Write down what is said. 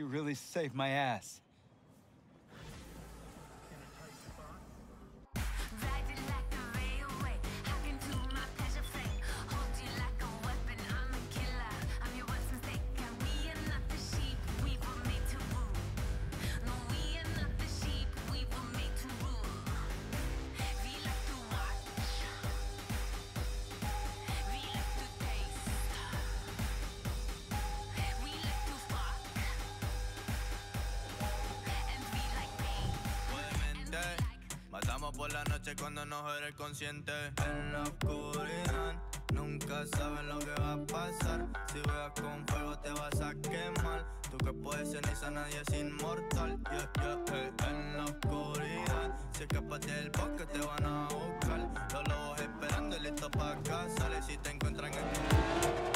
You really saved my ass. Matamos por la noche cuando nos eres consciente. En la oscuridad nunca sabes lo que va a pasar. Si juegas con fuego te vas a quemar. Tú que puedes ceniza, nadie es inmortal. En la oscuridad, si escapas del bosque te van a buscar. Los lobos esperando y listos para cazar. Y si te encuentran en